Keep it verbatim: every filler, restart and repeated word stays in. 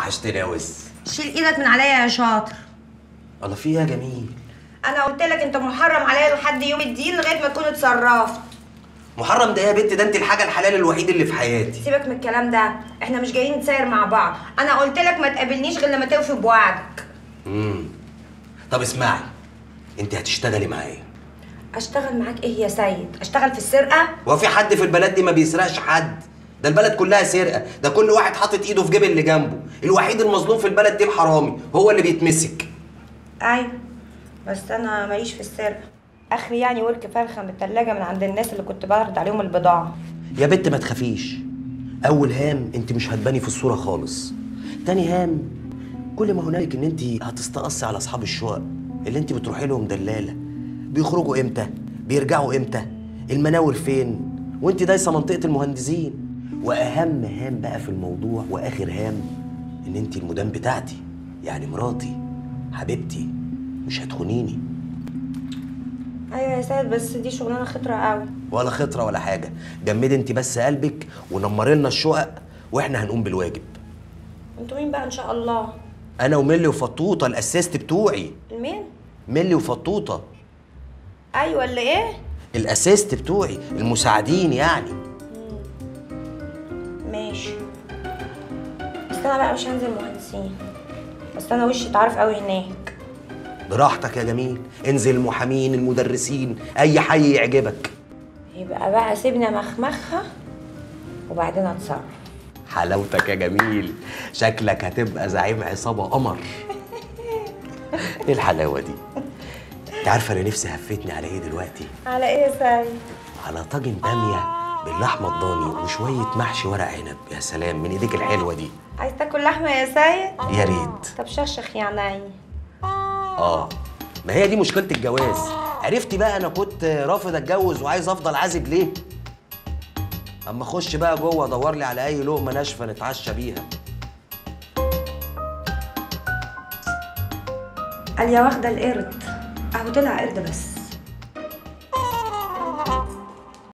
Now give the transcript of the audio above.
وحشتني يا وز. شيل ايدك من عليا يا شاطر. الله في ايه يا جميل؟ انا قلت لك انت محرم عليا لحد يوم الدين لغايه ما تكون اتصرفت. محرم ده يا بنت؟ ده انت الحاجه الحلال الوحيد اللي في حياتي. سيبك من الكلام ده، احنا مش جايين نتساير مع بعض. انا قلت لك ما تقابلنيش غير لما توفي بوعدك. امم طب اسمعي، انت هتشتغلي معايا. اشتغل معاك ايه يا سيد؟ اشتغل في السرقه؟ هو في حد في البلد دي ما بيسرقش حد؟ ده البلد كلها سرقه، ده كل واحد حاطط ايده في جيب اللي جنبه. الوحيد المظلوم في البلد دي الحرامي، هو اللي بيتمسك. ايوه بس انا ماليش في السرقه، اخري يعني ورك فرخه من التلاجه من عند الناس اللي كنت بعرض عليهم البضاعه. يا بنت ما تخافيش، اول هام انت مش هتباني في الصوره خالص. تاني هام كل ما هنالك ان انت هتستقصي على اصحاب الشقق اللي انت بتروحي لهم دلاله. بيخرجوا امتى؟ بيرجعوا امتى؟ المناور فين؟ وانت دايسه منطقه المهندسين. واهم هام بقى في الموضوع واخر هام ان انت المدام بتاعتي، يعني مراتي حبيبتي، مش هتخونيني. ايوه يا سيد بس دي شغلانه خطره قوي. ولا خطره ولا حاجه، جمدي انت بس قلبك ونمري لنا الشقق واحنا هنقوم بالواجب. انتوا مين بقى ان شاء الله؟ انا وملي وفطوطه الاسيست بتوعي. المين؟ ملي وفطوطه. ايوه اللي ايه؟ الاسيست بتوعي، المساعدين يعني. مم. ماشي بس انا بقى مش هنزل مهندسين، بس انا وشي اتعرف قوي هناك. براحتك يا جميل، انزل المحامين المدرسين اي حي يعجبك. يبقى بقى سيبنا مخمخها وبعدين اتصرف. حلاوتك يا جميل، شكلك هتبقى زعيم عصابه قمر. ايه الحلاوه دي؟ انت عارفه انا نفسي هفتني على ايه دلوقتي؟ على ايه يا سيد؟ على طاجن باميه باللحمه الضاني وشويه محشي ورق عنب. يا سلام من ايديك الحلوه دي. عايز تاكل لحمه يا سيد؟ يا ريت. طب شخشخ يا عيني. اه ما هي دي مشكله الجواز. عرفتي بقى انا كنت رافض اتجوز وعايز افضل عازب ليه؟ اما اخش بقى جوه ادور لي على اي لقمه ناشفه نتعشى بيها. قال يا واخده القرد، اهو طلع قرد بس.